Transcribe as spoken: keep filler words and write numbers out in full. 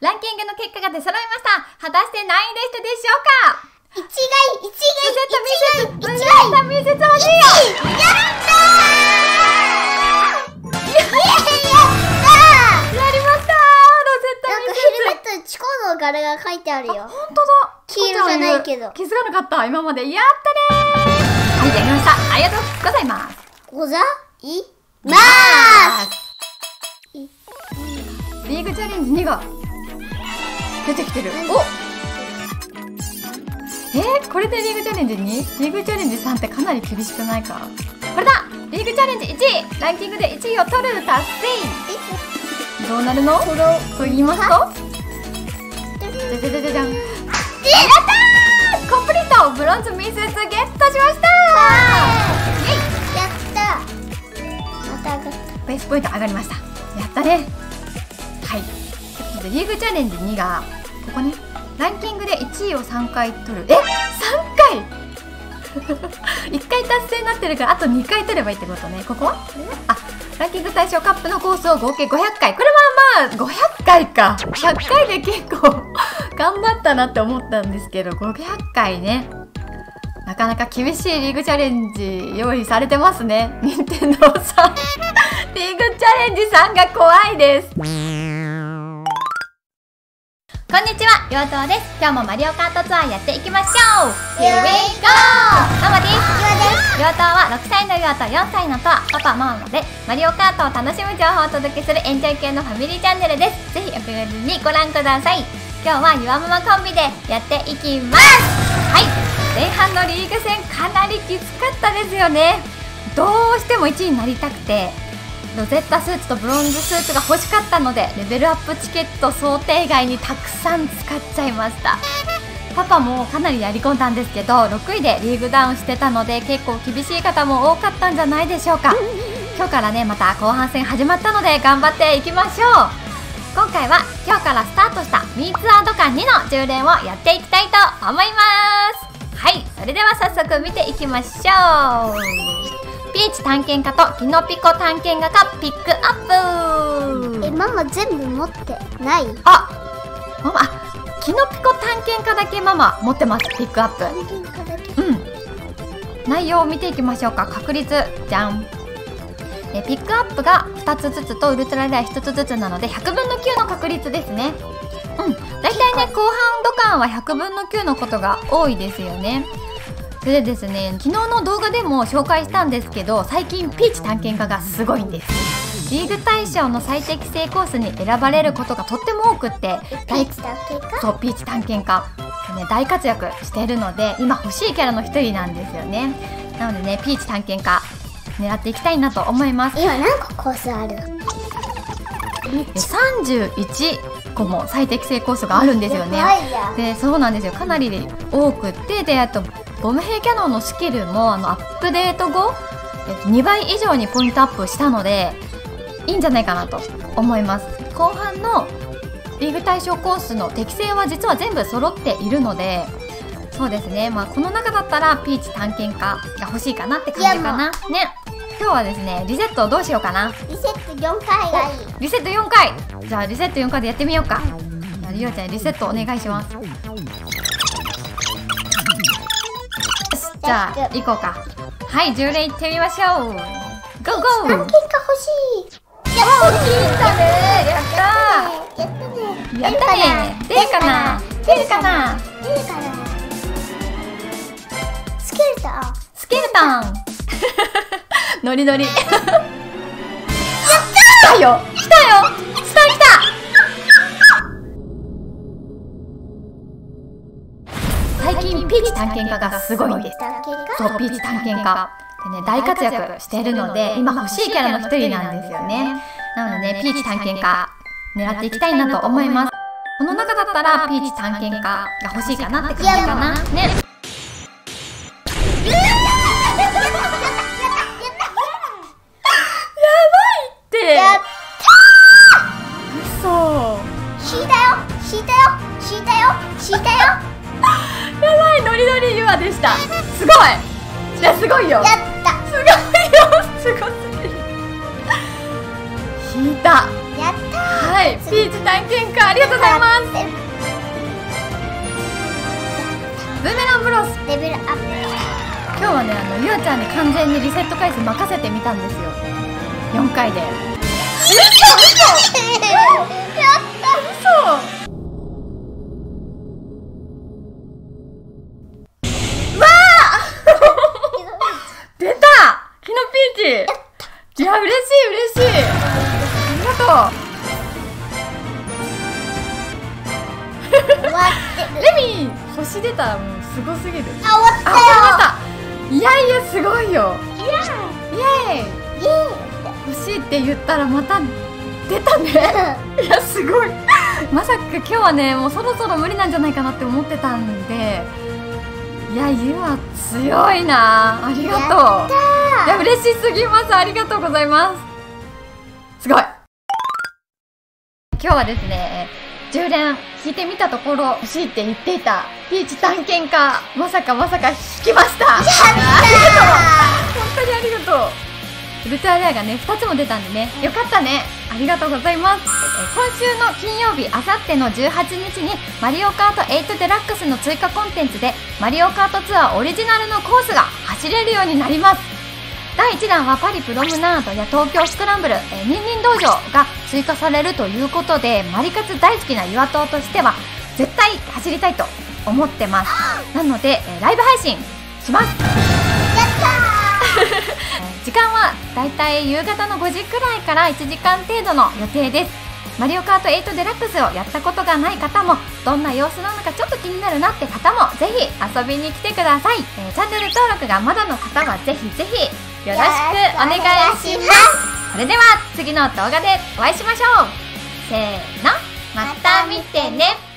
ランキングの結果が出揃いました。果たして何位でしたでしょうか。 一概、一概、 一概、ミセス、一概、ミセスおじい。 やったー。やったー。 やりましたー。ロゼッタミセス。 なんかヘルメットにチコの柄が書いてあるよ。 本当だ。 黄色じゃないけど。 気づかなかった今まで。やったねー。はい、やりました。ありがとうございます。 ございまーす。 リーグチャレンジにが出てきてる。おえー、これでリーグチャレンジに？リーグチャレンジさんってかなり厳しくないか？これだ！リーグチャレンジいちい！ランキングでいちいを取る達成！どうなるの？と言いますと？じゃじゃじゃじゃじゃん！やったー！コンプリート！ブロンズミセスゲットしましたー！ やったまた上がった。 ベースポイント上がりました。やったね。はい。ということでリーグチャレンジにがここね、ランキングでいちいをさんかい取る。え、さんかいいっかい達成になってるからあとにかい取ればいいってことね。ここはあ、ランキング対象カップのコースを合計ごひゃっかい。これはまあごひゃっかいか。ひゃっかいで結構頑張ったなって思ったんですけど、ごひゃっかいね、なかなか厳しいリーグチャレンジ用意されてますね。任天堂さんリーグチャレンジさんが怖いです。こんにちは、りょうとうです。今日もマリオカートツアーやっていきましょう。 Here we go! ママです。りょうとうはろくさいのりょうとよんさいのとわ、パパママでマリオカートを楽しむ情報をお届けするエンジョイ系のファミリーチャンネルです。ぜひお気軽にご覧ください。今日はゆわママコンビでやっていきます。はい、前半のリーグ戦かなりきつかったですよね。どうしてもいちいになりたくて、ロゼッタスーツとブロンズスーツが欲しかったので、レベルアップチケット想定外にたくさん使っちゃいました。パパもかなりやり込んだんですけど、ろくいでリーグダウンしてたので結構厳しい方も多かったんじゃないでしょうか。今日からね、また後半戦始まったので頑張っていきましょう。今回は今日からスタートしたミーツアード館にの充電をやっていきたいと思います。はい、それでは早速見ていきましょう。ピーチ探検家とキノピコ探検家がピックアップ。 え、ママ全部持ってない？ あ、ママ、キノピコ探検家だけママ持ってます。ピックアップ。 探検家だけ。 うん。内容を見ていきましょうか。確率じゃん。え、ピックアップがふたつずつとウルトラレアひとつずつなのでひゃくぶんのきゅうの確率ですね。うん。だいたいね、後半ドカンはひゃくぶんのきゅうのことが多いですよね。それでですね、昨日の動画でも紹介したんですけど、最近ピーチ探検家がすごいんです。リーグ大賞の最適正コースに選ばれることがとっても多くってピーチ探検家？ そう、ピーチ探検家、ね、大活躍しているので今欲しいキャラの一人なんですよね。なのでね、ピーチ探検家狙っていきたいなと思います。 今何個コースある？ さんじゅういちこも最適正コースがあるんですよね。で、そうなんですよ、かなり多くって、で、あとボム兵キャノンのスキルもあのアップデート後にばい以上にポイントアップしたのでいいんじゃないかなと思います。後半のリーグ対象コースの適性は実は全部揃っているので、そうですね、まあ、この中だったらピーチ探検家が欲しいかなって感じかなね。今日はですね、リセットをどうしようかな。 リセットよんかいがいい。 リセットよんかい。じゃあリセットよんかいでやってみようか。じゃありおちゃんリセットお願いします。じゃあ行こうか。はい、充電行ってみましょう。ゴーゴー。 探検家欲しい。 やったね。やったやったね。 やったね。出るかな。出るかな。 出るかな。スケルトン。 スケルトン。ノリノリ。やったー。来たよ。来たよ。来た来た。最近ピーチ探検家がすごいんです。そう、ピーチ探検家でね、大活躍しているので今欲しいキャラの一人なんですよね。なのでね、ピーチ探検家狙っていきたいなと思います。この中だったらピーチ探検家が欲しいかなって感じかなね。 やったー。 嘘。 引いたよ引いたよ引いたよ引いたよ。 やばい、ノリノリユアでした。すごい。いや、すごいよ。 やった。 すごいよ。すごすぎる。引いた。 ややったー。 はい、ピーチ探検家ありがとうございます。ブーメランブロスレベルアップ。 今日はね、あのゆうちゃんに完全にリセット回数任せてみたんですよ。よんかいで。嘘嘘やった嘘。うわー出たキノピーチ。いや、嬉しい嬉しい。ありがとう。 終わってる。 レミー星出た。もうすごすぎる。 あ、終わったよ。 あ、終わりました。いやいや、すごいよ。 イエイエーイ。 ーイイエ欲しいって言ったらまた出たね。いや、すごい。まさか今日はね、もうそろそろ無理なんじゃないかなって思ってたんで、いや、ゆは強いな。ありがとう。 やったー。 いや、嬉しすぎます。ありがとうございます。すごい。今日はですね、じゅう連引いてみたところ、欲しいって言っていたピーチ探検家、まさかまさか引きました。 やったー。 ありがとう。本当にありがとう。ウルトラレアがね、ふたつも出たんでね、よかったね。ありがとうございます。今週の金曜日、あさってのじゅうはちにちにマリオカートエイトデラックスの追加コンテンツでマリオカートツアーオリジナルのコースが走れるようになります。だいいちだんはパリプロムナードや東京スクランブル、えー、ニンニン道場が追加されるということで、マリカツ大好きな岩党としては絶対走りたいと思ってます。なので、えー、ライブ配信します。 やったー。 時間はだいたい夕方のごじくらいからいちじかん程度の予定です。マリオカートエイトデラックスをやったことがない方も、どんな様子なのかちょっと気になるなって方もぜひ遊びに来てください。えー、チャンネル登録がまだの方はぜひぜひよろしくお願いします。それでは次の動画でお会いしましょう。せーの、また見てね。